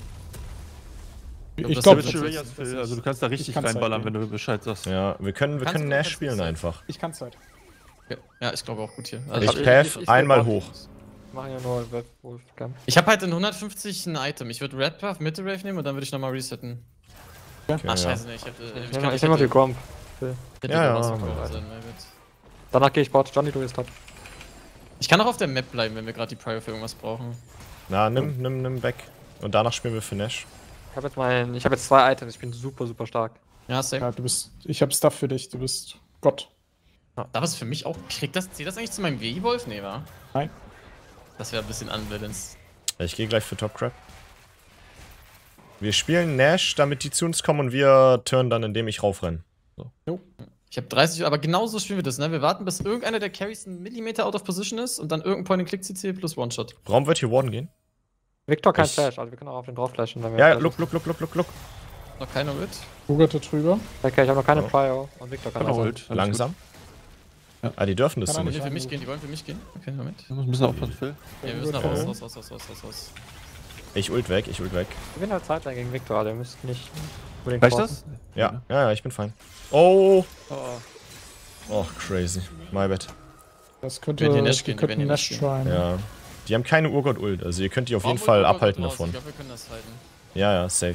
Ich das glaube, wird Switch schon- Reyes, Phil, also du kannst da richtig kann's reinballern, halt wenn du Bescheid sagst. Ja, wir können Kannst du- Nash kannst du spielen das- einfach. ich kann's halt. Ja, ich glaube auch gut hier. Ich Also, path ich einmal geh hoch. Machen ja nur Wolfcamp. ich habe halt in 150 ein Item. Ich würde Red Buff, Mitte Wave nehmen und dann würde ich nochmal resetten. Okay, Ach, ja. scheiße, ne, ich hätte. Ich nehm mal die Gromp. Ja, Danach gehe ich Bot. Johnny, du bist top. Ich kann auch auf der Map bleiben, wenn wir gerade die Prio für irgendwas brauchen. Na, nimm weg. Und danach spielen wir für Nash. Ich hab jetzt 2 Items. Ich bin super stark. Ja, same. Ja, ich hab Stuff für dich. Du bist Gott. Darf es für mich auch. Zählt das eigentlich zu meinem W-Wolf? Nee, wa? Nein. Das wäre ein bisschen unbalanced. Ich gehe gleich für Top Crab. Wir spielen Nash, damit die zu uns kommen und wir turnen dann, indem ich raufrenne. Ich habe 30, aber genauso spielen wir das, ne? Wir warten, bis irgendeiner der Carries einen Millimeter out of position ist und dann irgendein Point-and-Click-CC plus One-Shot. Braum wird hier Warden gehen. Victor kein Ich- Flash, also wir können auch auf den drauf flashen. Wenn wir Ja, Flash- look. Noch keiner mit. Urgot drüber. Okay, ich habe noch keine Oh. Prio und Victor kann Kann auch also. Ult. Langsam. Ja. Ah, die dürfen das Kann so er Die nicht. wollen für mich gehen, die wollen für mich gehen. Okay, Moment. Wir müssen aufpassen, Phil. Ja, wir müssen nach raus. Ich ult weg. Ich bin halt Zeitlang gegen Victor, also ihr müsst nicht unbedingt Reicht forcen. das? Ja, ich bin fein. Oh! Oh. Oh, crazy. My bad. Das könnte, Werden die Nash die gehen, die könnten werden Nash die Nash tryen. Ja. Die haben keine Urgott-Ult, also ihr könnt die auf jeden Warum Fall Urgot abhalten raus? davon. Ich glaube, wir können das halten. Ja, safe.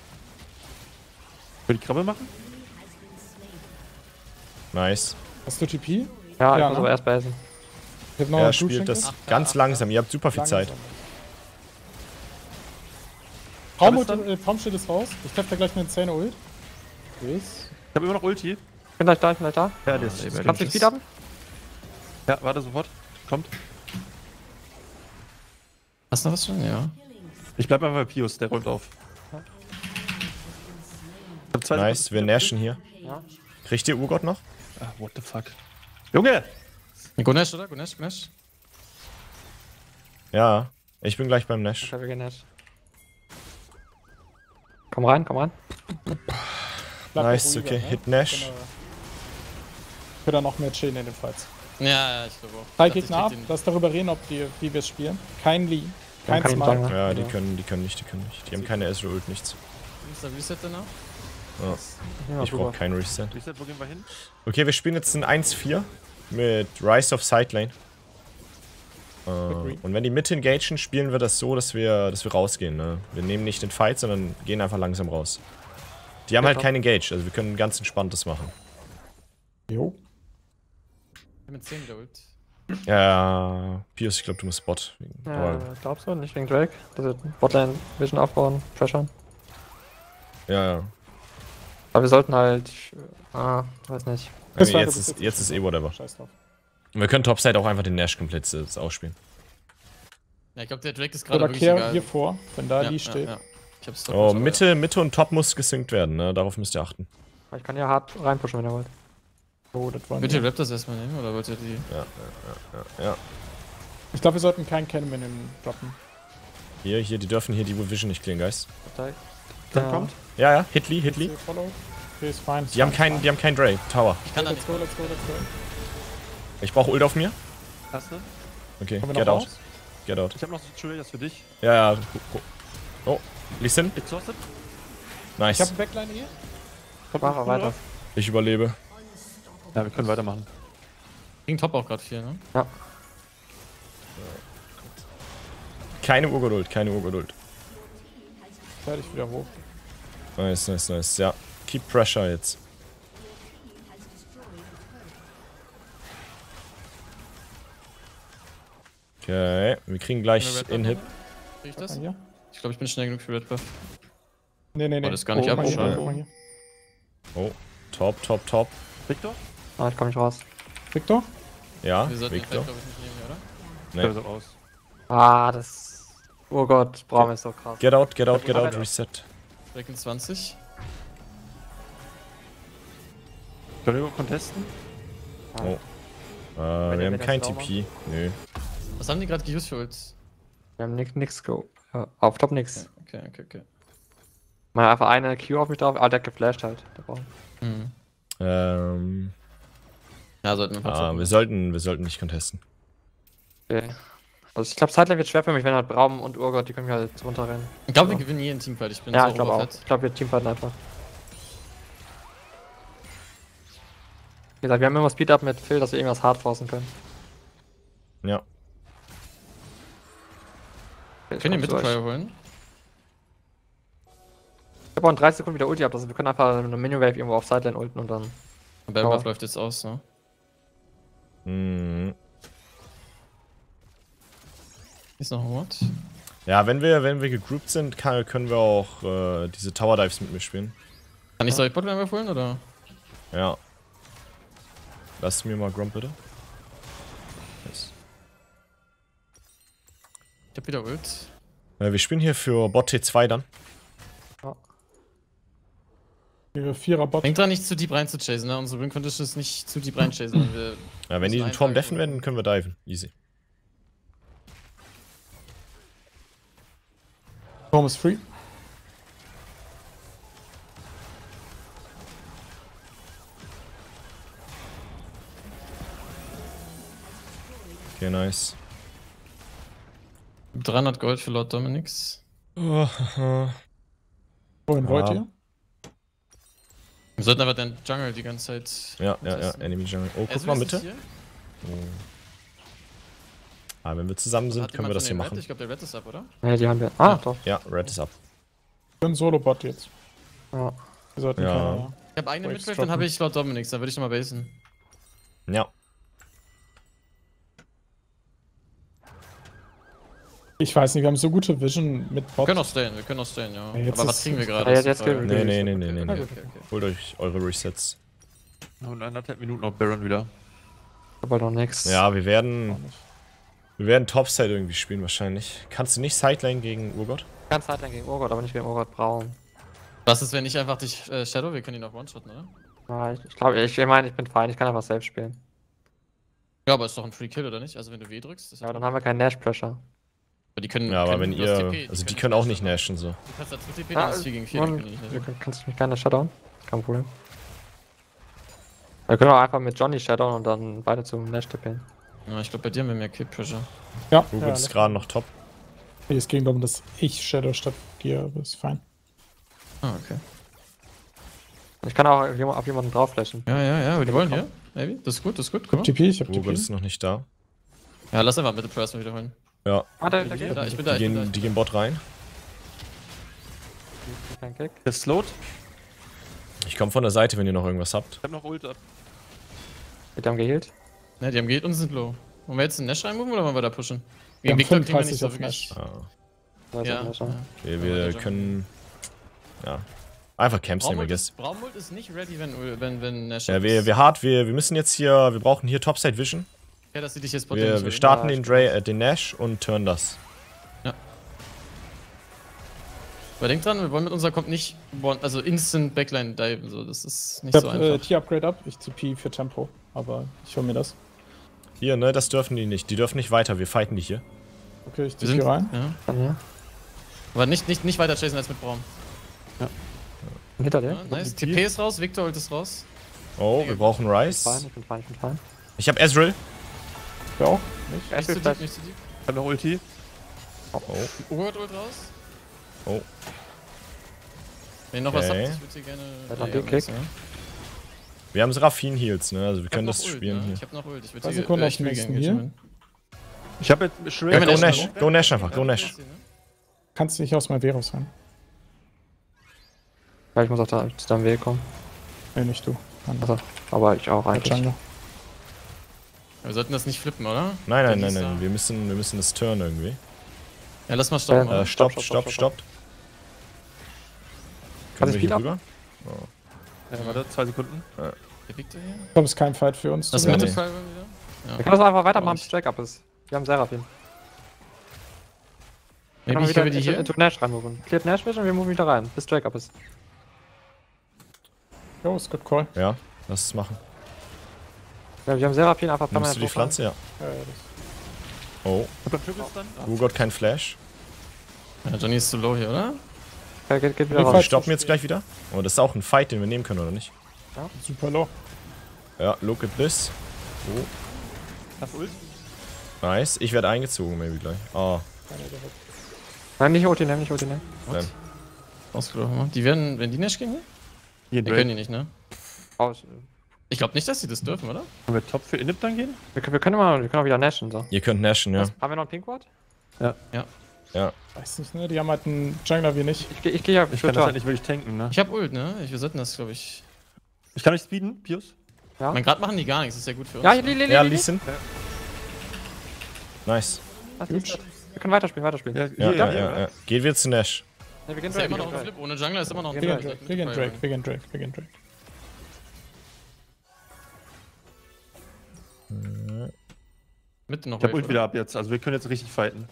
Will die Krabbe machen? Nice. Hast du TP? Ja, ich Ja, muss ne? aber erst basen. Ich hab noch Er einen spielt Blutschenkel. das ganz langsam, ihr habt super viel Zeit. Traumschild ist raus. Ich treffe da gleich eine Zähne Ult. Yes. Ich habe immer noch Ulti. Ich bin gleich da, Ja, der ist Kannst du Speed haben? Ja, warte sofort. Kommt. Hast du noch was schon? Ja. Ich bleib einfach bei Pius, der räumt auf. Ich hab 2 Nice, wir nashen hier. Ja. Kriegt ihr Urgott noch? Ah, what the fuck. Junge! Gonesh, oder? Gonesh, Mesh? Ja, ich bin gleich beim Nash. Ich hab genasht. Komm rein, komm rein. Bleib Nice, ruhiger, okay. ne? Hit Nash. Ich will da noch mehr chillen in den Fights. Ja, ich glaube auch. Drei Ich dachte, Gegner ab, ich krieg lass darüber reden, wie wir es spielen. Kein Lee, kein kann ich Smite. sagen, Ja, Ja. die können nicht. Die haben keine Ezreal-Ult, nichts. den Reset danach. Ja, Ich brauche kein Reset. Reset, wo gehen wir hin? Okay, wir spielen jetzt ein 1-4 mit Rise of Sidelane. Und wenn die mit engagen, spielen wir das so, dass wir rausgehen. Ne? Wir nehmen nicht den Fight, sondern gehen einfach langsam raus. Die haben halt keinen Engage, also wir können ganz entspanntes machen. Jo. Ich bin mit 10 wieder Ult. Ja, Pius, ich glaube, du musst Bot. Glaubst du? Nicht wegen Drake? Das wird Botlane Vision aufbauen, pressure. Ja. Aber wir sollten halt. Weiß nicht. Das war Jetzt ist eh whatever. Scheiß drauf. Wir können Topside auch einfach den Nash komplett ausspielen. Ja, ich glaube, der Drake ist gerade Oder wirklich kehr egal. hier vor, wenn da Lee steht. Ich hab's Oh, Mitte und Top muss gesynkt werden, ne? Darauf müsst ihr achten. Ich kann ja hart reinpushen, wenn ihr wollt. Oh, das wollen Wollt ihr wir. Raptors erstmal nehmen oder wollt ihr die? Ja. Ich glaube, wir sollten keinen Cannon droppen. Hier, die dürfen hier die Vision nicht clearen, Guys. Dann kommt. Ja, Hitly. Follow. Okay, ist fein. Die haben keinen Dre. Tower. Ich kann da Let's nicht. go, let's go, let's go. Ich brauche Ult auf mir. Hast du? Okay, Kommen wir get noch out. raus? Get out. Ich hab noch Julius für dich. Ja. Oh, Listen. Exhausted? Nice. Ich habe Backline hier. Kommt Mach noch weiter. drauf? Ich überlebe. Ja, wir können weitermachen. Gegen Top auch gerade 4, ne? Ja. Keine Urgeduld. Fertig wieder hoch. Nice. Ja. Keep pressure jetzt. Okay, wir kriegen gleich Inhib. Krieg ich das? Hier. Ich glaube, ich bin schnell genug für Red Buff. Nee. Oh, das ist gar nicht guck mal hier, abgeschaltet. guck mal hier. Oh, top. Victor? Ich komm nicht raus. Victor? Ja, Wir sollten den Fight, Victor. glaube ich, nicht nehmen, oder? Nee. Der ist auch aus. Das. Oh Gott, Braum ist so krass. Get out, reset. Drake in 20. Können wir contesten? Oh. Wir ihr haben das kein sauber? TP. Nö. Was haben die gerade geused für Ults? Wir haben nix go. Ja, auf Top nix. Okay. Mal einfach eine Q auf mich drauf. Der hat geflasht halt. Der Braum. Mhm. Ja, sollten wir einfach Wir sollten nicht contesten. Okay. Also ich glaube, Sideline wird schwer für mich, wenn halt Braum und Urgott, die können mich halt runterrennen. Ich glaube, wir gewinnen jeden Teamfight. Ich bin Ja, so ich glaube auch. overfett. Ich glaube, wir teamfighten einfach. Wie gesagt, wir haben immer Speed-Up mit Phil, dass wir irgendwas hart forcen können. Ja. Okay, Können die komm zu euch. Mid-Prior holen? Ich habe auch in 30 Sekunden wieder Ulti ab, also wir können einfach eine Minion-Wave irgendwo auf Sideline ulten und dann. Aber Buff läuft jetzt aus, ne? Mhm. Ist noch ein Wort? Ja, wenn wir gegroupt sind, können wir auch diese Tower Dives mit mir spielen. Kann ich solche Botlane holen, oder? Ja. Lass mir mal Grump bitte. Yes. Ich hab wieder Ult. Wir spielen hier für Bot T2 dann. Ihre Vierer-Bot. Denk dran, nicht zu deep rein zu chasen, ne? Unsere Win Condition ist nicht zu deep rein chasen, wenn wir. Ja, wenn die den müssen Turm eintragen deffen holen. werden, können wir diven. Easy. Turm ist free. Okay, nice. 300 Gold für Lord Dominix. Wohin Ja. wollt ihr? Wir sollten aber den Jungle die ganze Zeit. Ja, testen. Enemy Jungle. Oh, guck Ezreal mal ist Mitte. hier. Ah, wenn wir zusammen sind, Hat können wir jemand das von hier den Red? machen. Ich glaube, der Red ist ab, oder? Ne, die haben wir. Ah, Ja. doch. Ja, Red ist ab. Ich bin Solo-Bot jetzt. Ja. Wir sollten Ja. keine... Ich habe eine Waves Midwave, dann droppen. habe ich Lord Dominix, dann würde ich nochmal basen. Ja. Ich weiß nicht, wir haben so gute Vision mit Wir Bot. können auch stayen, ja. Ja, jetzt Aber was ist- kriegen wir Ja, gerade? jetzt- ist die jetzt Frage. kriegen wir- Nee. Okay, okay. Holt euch eure Resets. Und 1,5 Minuten auf Baron wieder. Aber noch nix. Ja, wir Auch werden nicht. Topside irgendwie spielen wahrscheinlich. Kannst du nicht Sidelane gegen Urgot? Ganz Zeit lang gegen Urgot, aber nicht gegen Urgot Braun. Was ist, wenn ich einfach dich Shadow? Wir können ihn noch one-shotten, oder? Ja, ich glaube, ich meine, ich bin fein, ich kann einfach selbst spielen. Ja, aber ist doch ein Free Kill, oder nicht? Also wenn du W drückst, ist Ja, dann haben wir keinen Nash-Pressure. Aber die können. Ja, aber können wenn du hast ihr... TP, Also die können können auch nicht Shadow. nashen so. Du kannst dazu TP, Ja, dann ist 4 gegen 4, die und- können die nicht Du nashen. kannst mich gerne shutdown. Kein Problem. Wir können auch einfach mit Johnny shutdown und dann beide zum Nash tippen. Ja, ich glaube, bei dir haben wir mehr Kill-Pressure. Ja, Urgot ja, ist gerade noch top. es ging darum, dass ich Shadow statt dir, aber ist fein. Ah, okay. Ich kann auch auf jemanden draufflashen. Ja, aber die wollen hier. Maybe. Das ist gut, Ich hab TP, ich hab Urgot TP. ist noch nicht da. Ja, lass einfach Middle Press mal wiederholen. Ja, Ah, der geht. Ja, ich bin die da, ich bin da. gehen Bot rein. Kein Kick. Der ist slowed. Ich komme von der Seite, wenn ihr noch irgendwas habt. Ich hab noch Ult ab. Die haben geheilt. Ne, die haben geht und sind low. Wollen wir jetzt einen Nash reinmoven oder wollen wir da pushen? Wir haben Victor kriegen wir 35 nicht so auf wirklich. Nash. Ah, Da ist Ja, der Nash, ja. wir Aber der können... Ja. Einfach Camps nehmen, I guess. Braumult ist nicht ready, wenn Nash Ja, ist. wir müssen jetzt hier... Wir brauchen hier Topside Vision. Ja, dass sie dich jetzt Wir starten Ja, den, stimmt. den Nash und turn das. Aber denk dran, wir wollen mit unserer kommt nicht also instant Backline diven, so. Das ist nicht Ich so hab einfach. T-Upgrade ab, ich TP für Tempo, aber ich hol mir das. Hier, ne, das dürfen die nicht. Die dürfen nicht weiter, wir fighten die hier. Okay, ich Wir TP sind rein. Ja. Dann hier. Aber nicht weiter chasen als mit Braum. Hinter dir. Ja, nice. TP ist raus, Victor Ult ist raus. Oh, wir brauchen Fein, Rice. ich bin fein, ich bin fein. Ich hab Ezreal. Ja auch nicht. Nicht zu deep, nicht zu deep. Ich hab noch Ulti. Oh, Urgot Ult raus. oh. Wenn ihr noch was habt, Okay. ich würde hier gerne. Hat noch ja, den Kick. nice, ja. Wir haben Seraphine Heals, ne? Also wir Ich hab können noch das Ult, spielen ne? hier. Ich hab noch Ult. Ich würde 2 hier Sekunden auf echt den Regain nächsten Engagement. Ich hab jetzt Ja, Shrek. go Nash Nash. noch? Go Nash einfach, go Nash. Kannst nicht aus meinem Veros rein. Ja, ich muss auch da zu deinem Weg kommen. Nee, nicht du. Also, aber ich auch Der eigentlich. Jungle. Wir sollten das nicht flippen, oder? Nein, Der Lisa. wir müssen das turn irgendwie. Ja, lass mal stoppen. Ja, oder? Stoppt. stopp. Können Kann wir ich hier Speed rüber? Ja, warte, 2 Sekunden. Der Victor hier? Ich glaube, es ist kein Fight für uns. Das zu Mitte werden. nee. Fire wieder? Wir können das einfach weitermachen, Auch bis Drake up ist. Wir haben Seraphim. Wir Maybe können ich höre wieder die hier. into Nash reinmoven. Cleared Nash Vision und wir moven wieder rein, bis Drake up ist. Jo, ist good call. Ja, lass es machen. Ja, wir haben Seraphim einfach Nimmst du die hochfahren. Pflanze? Ja. Ja, das Oh, Ich hab noch Triples dann. Urgot kein Flash. Ja, Johnny ist zu low hier, oder? Okay, geht wieder Wir raus. Wir Fight stoppen jetzt gleich wieder. Oh, das ist auch ein Fight, den wir nehmen können, oder nicht? ist super low. Ja, look at this. Hast Ult? Nice. Ich werde eingezogen, maybe gleich. Oh, Nein, nicht Ulti nehmen, nicht Ulti nehmen. Ausgelaufen. Die werden, wenn die Nash gehen hier? Hier, Wir können die nicht, ne? Raus. Ich glaube nicht, dass sie das dürfen, oder? Können wir Top für Inhib dann gehen? Wir können auch wieder Nashen, so. ihr könnt nashen, ja. Haben wir noch ein Pinkward? Ja. Weiß nicht, ne? Die haben halt einen Jungler wie nicht. Ich geh ja, Ich kann das halt nicht wirklich tanken, ne? Ich hab Ult, ne? Wir sollten das, glaube ich. Ich kann euch speeden, Pius. Ja. Ich meine, gerade machen die gar nichts, das ist ja gut für uns. Ja, ne? Ja, Lee Nice. Wir können weiterspielen. Ja. Geht wieder zu Nash. Ne, wir gehen Ist ja Drake. immer noch ein Flip, ohne Jungler ist immer noch ein Wir Flip. gehen Wir gehen Drake. Mitte noch Ich hab Wave, Ult wieder ab jetzt, also wir können jetzt richtig fighten.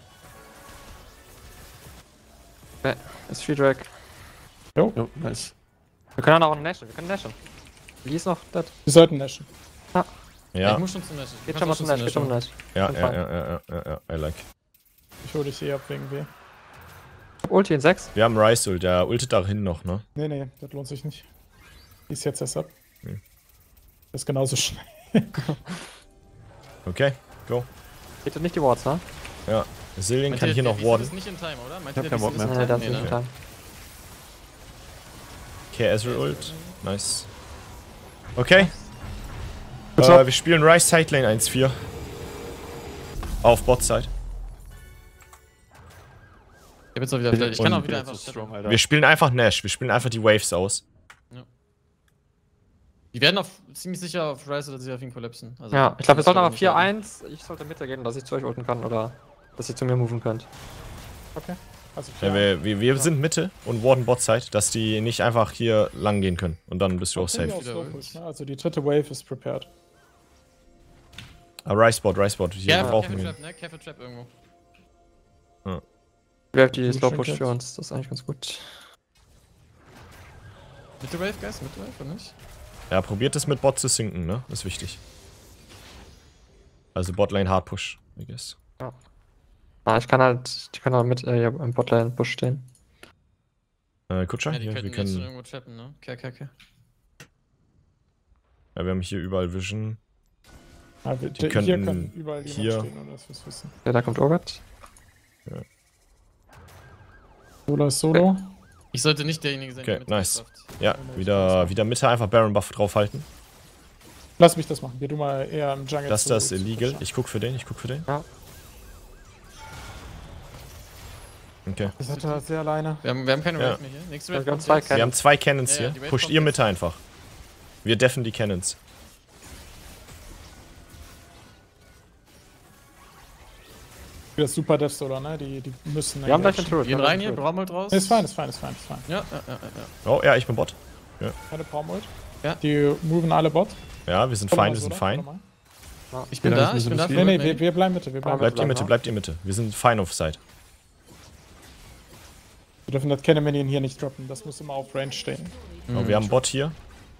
Ist viel Drake. Jo, nice. Wir können auch Nashen, Lee ist noch dead. Wir sollten nashen. oder? Ja, Ich muss schon zum Nash. Ich Geht muss schon mal auch zum Nash, geht schon mal Nash. ja, I like. Ich hole dich ab wegen W. Ulti in 6. Wir haben Rice Ult, der ultet dahin noch, ne? Nee, das lohnt sich nicht. Die ist jetzt erst ab. Hm. Das ist genauso schnell. Okay, go. Geht nicht die Wards, ne? Ja. Zillion Meint kann ihr, hier der noch Wiese warden. ist nicht in Time, oder? Meint Ich hab ihr, der keinen Wiese Bock ist mehr. in Nee, Time? das Nee, ist ne? nicht Time. Okay, Ezreal Ult. Nice. Okay. What's up? Wir spielen Ryze Side Lane 1-4. Auf Bot-Side. Ich hab jetzt auch wieder, ich kann auch wieder so einfach strong, Alter. Wir spielen einfach Nash. Wir spielen einfach die Waves aus. Die werden ziemlich sicher auf Ryze oder Seraphim kollapsen. Also, Ja, ich glaube, wir das sollten aber nicht halten. 4-1. Ich sollte Mitte gehen, dass ich zu euch ulten kann oder dass ihr zu mir moven könnt. Okay. Also Ja, wir sind Mitte und warden Bot-Side, dass die nicht einfach hier lang gehen können. Und dann bist du auch safe. Also die dritte Wave ist prepared. Ah, Ryze-Bot. Hier Ja, brauchen Careful genau. wir ihn. Trap, ne? Careful Trap irgendwo. Wir haben die Gut, Slow schön Push jetzt. für uns, das ist eigentlich ganz gut. Mitte Wave, Guys? Mitte Wave, oder nicht? Ja, probiert es mit Bot zu sinken, ne? Das ist wichtig. Also Botlane Hard Push, I guess. Ah, ich kann halt, die können auch mit hier im Botlane Push stehen. Kutscher? Ja, die Hier, könnten wir jetzt schon können. irgendwo trappen, ne? Okay. Ja, wir haben hier überall Vision. Ja, Die hier könnten kann überall jemand hier- stehen, ohne dass wir es wissen. Ja, da kommt Urgot. Solo ist Solo. Ich sollte nicht derjenige sein, Okay, der mit nice. schafft. Ja, wieder Mitte einfach Baron Buff draufhalten. Lass mich das machen. Geh du mal eher im Jungle Das zu- ist zu illegal. pushen. Ich guck für den. Okay. Das hat er sehr alleine. Wir haben keine Ja. Wave mehr hier. Nächste Ja, Wave wir haben kommt zwei jetzt. Wir haben 2 Cannons Ja, ja, hier. die Wave Pusht kommt ihr jetzt. Mitte einfach. Wir deffen die Cannons. Das ist super Death Solo, ne? Die müssen. Wir haben gleich den engagen. Turret. Gehen wir haben rein gleich hier, den Turret. Braumult raus. Nee, ist fein, ist fein. Ja. Oh, ja, ich bin Bot. Keine Palm-Ult. Ja. Die moven alle Bot. Ja, wir sind fein, wir sind fein. Ich bin Wie lange da, ist ich bin da. das Nee, für nee, Mid-Lane. wir bleiben Mitte. Wir bleiben Bleibt Mitte. Bleibt ihr Mitte. Wir sind fein auf Side. Wir dürfen das Cannon Minion hier nicht droppen. Das muss immer auf Range stehen. Oh, wir haben Bot hier.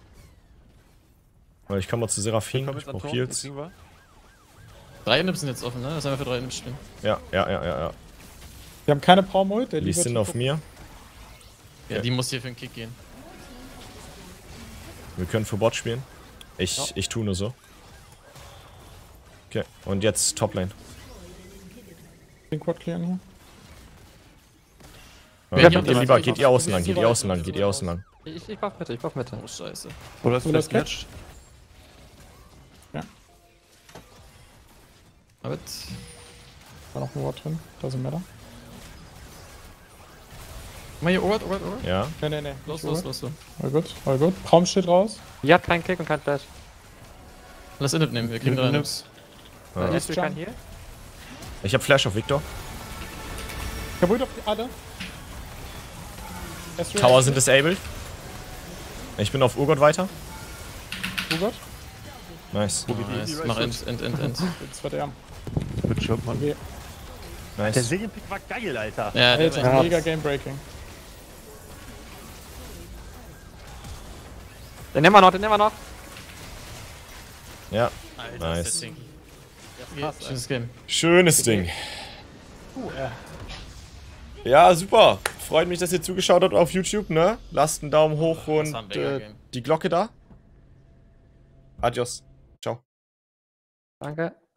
Weil ich komme mal zu Seraphim. Komm Ich jetzt an brauch Tor, Heals. kriegen wir. 3 Nips sind jetzt offen, ne? Das haben wir für 3 Nips spielen. Ja. Wir haben keine Palm-Ult. Der Die Lee sind wird auf mir. Ja, Ja. die muss hier für den Kick gehen. Wir können für Bot spielen. Ich tue nur so. Okay, und jetzt Toplane. den Quad clearen hier. Ja, Geht ihr lieber, geht ihr außen lang, geht ihr außen lang. Ich buff Mitte. Oh, scheiße. Oder ist Oder vielleicht Catch? Aber War noch ein Ward drin. Doesn't matter. mal hier, Ort. Ja. Nee. Los. All gut. Braum steht raus. Die hat keinen Kick und kein Flash. Lass Inhib nehmen, wir kriegen 3 Nips. Ja. Ist kein Heal? Ich hab Flash auf Victor. Kaputt auf die alle. Tower sind disabled. Ich bin auf Urgot weiter. Oh Gott. Nice. Nice, mach End. Jetzt wird er. mit Chirpmann? Okay. Der Nice. Serienpick war geil, Alter. Ja, der Alter, war mega Game Breaking. Den nehmen wir noch. Ja. Alter, Nice. das Ding. Schönes Game. Schönes Ding. Ja, super. Freut mich, dass ihr zugeschaut habt auf YouTube, ne? Lasst einen Daumen hoch war und ein Mega-Game. die Glocke da. Adios. Ciao. Danke.